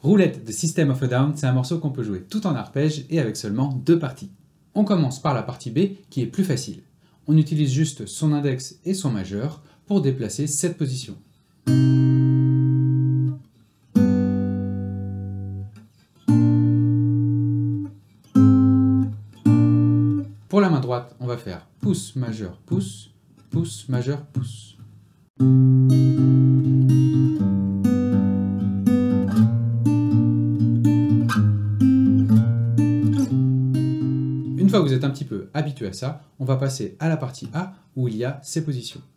Roulette de System of a Down, c'est un morceau qu'on peut jouer tout en arpège et avec seulement 2 parties. On commence par la partie B qui est plus facile. On utilise juste son index et son majeur pour déplacer cette position. Pour la main droite, on va faire pouce, majeur, pouce, pouce, majeur, pouce. Une fois que vous êtes un petit peu habitué à ça, on va passer à la partie A où il y a ces positions.